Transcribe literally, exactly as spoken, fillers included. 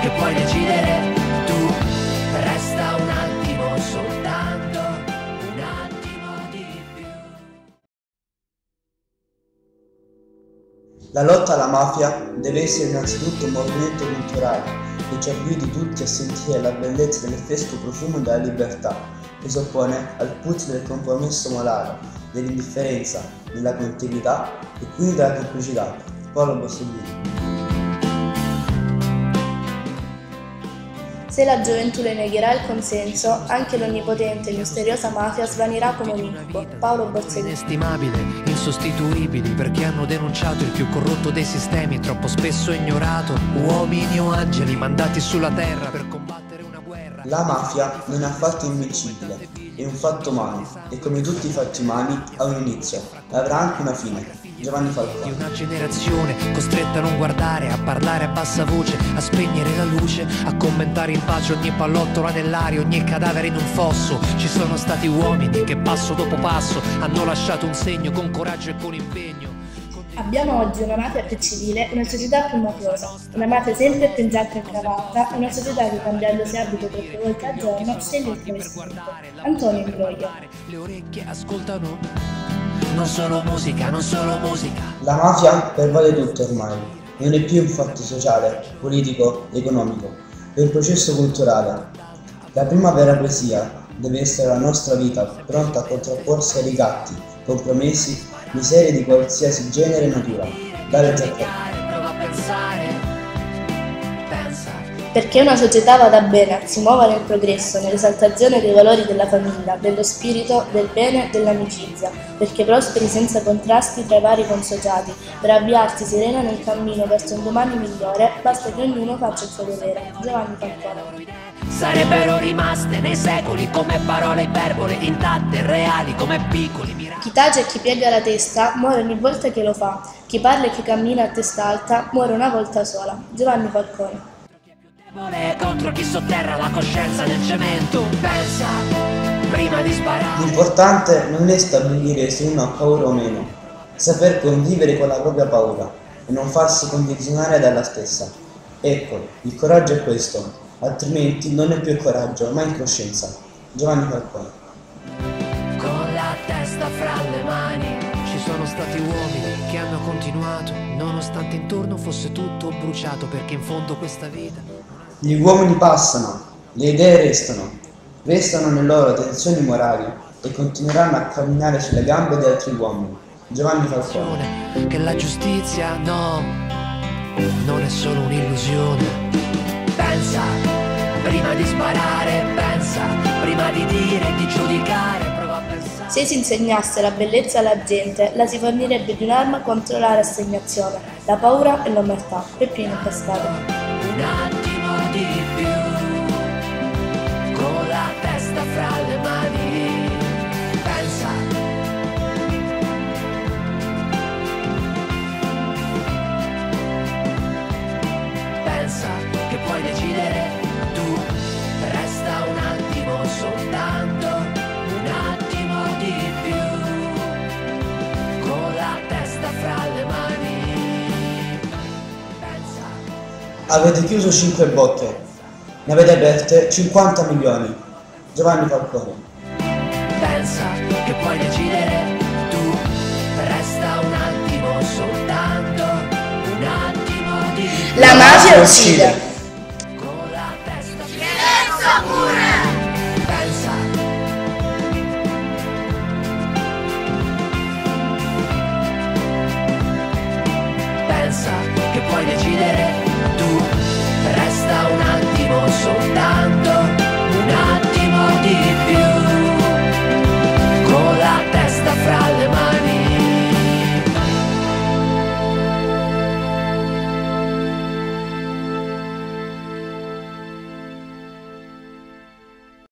che puoi decidere tu. Resta un attimo, soltanto un attimo di più. La lotta alla mafia deve essere innanzitutto un movimento culturale che ci abitui tutti a sentire la bellezza del fresco profumo della libertà, che si oppone al puzzo del compromesso morale, dell'indifferenza, della continuità e quindi della complicità. Paolo Borsellino. Se la gioventù le negherà il consenso, anche l'onnipotente e misteriosa mafia svanirà come un incubo. Paolo Borsellino. Inestimabile, insostituibili, perché hanno denunciato il più corrotto dei sistemi, troppo spesso ignorato. Uomini o angeli mandati sulla terra per combattere una guerra. La mafia non è affatto invincibile, è un fatto umano e come tutti i fatti umani ha un inizio e avrà anche una fine. Giovanni Falcone. Di una generazione costretta a non guardare, a parlare a bassa voce, a spegnere la luce, a commentare in pace ogni pallottola nell'aria, ogni cadavere in un fosso. Ci sono stati uomini che passo dopo passo hanno lasciato un segno con coraggio e con impegno. Abbiamo oggi una mafia più civile, una società più mafiosa, una mafia sempre più in giacca e cravatta, una società che cambiandosi abito troppe volte al giorno sceglie il travestimento. Antonio Imbroglio. Le orecchie ascoltano, non solo musica, non solo musica. La mafia pervade tutto ormai, non è più un fatto sociale, politico, economico, è un processo culturale. La prima vera poesia deve essere la nostra vita, pronta a contrapporsi ai ricatti, compromessi, miserie di qualsiasi genere e natura. Dario Giacchetti. Prova a pensare, pensa. Perché una società vada bene, si muova nel progresso, nell'esaltazione dei valori della famiglia, dello spirito, del bene e dell'amicizia, perché prosperi senza contrasti tra i vari consociati, per avviarsi serena nel cammino verso un domani migliore, basta che ognuno faccia il suo dovere. Giovanni Falcone. Sarebbero rimaste nei secoli come parole iperbole, intatte, reali come piccoli miracoli. Chi tace e chi piega la testa muore ogni volta che lo fa, chi parla e chi cammina a testa alta muore una volta sola. Giovanni Falcone. Contro chi sotterra la coscienza nel cemento. Pensa prima di sparare. L'importante non è stabilire se uno ha paura o meno, saper convivere con la propria paura e non farsi condizionare dalla stessa. Ecco, il coraggio è questo, altrimenti non è più coraggio, ma incoscienza. Giovanni Falcone. Con la testa fra le mani. Ci sono stati uomini che hanno continuato, nonostante intorno fosse tutto bruciato, perché in fondo questa vita. Gli uomini passano, le idee restano, restano nelle loro tensioni morali e continueranno a camminare sulle gambe di altri uomini. Giovanni Falcone. Che la giustizia, no, non è solo un'illusione. Pensa prima di sparare, pensa prima di dire e di giudicare, prova a pensare. Se si insegnasse la bellezza alla gente, la si fornirebbe di un'arma contro la rassegnazione, la paura e l'omertà. Peppino Pescato. Un attimo di più, con la testa fra le mani, pensa. Pensa che puoi decidere tu, resta un attimo, soltanto un attimo di più, con la testa fra le mani. Avete chiuso cinque bocche, ne avete aperte cinquanta milioni. Giovanni Falcone. Pensa che puoi decidere tu, resta un attimo, soltanto un attimo di più. La mafia uccide. Con la testa Silenzio pure! pensa. Pensa che puoi decidere tu, resta un attimo soltanto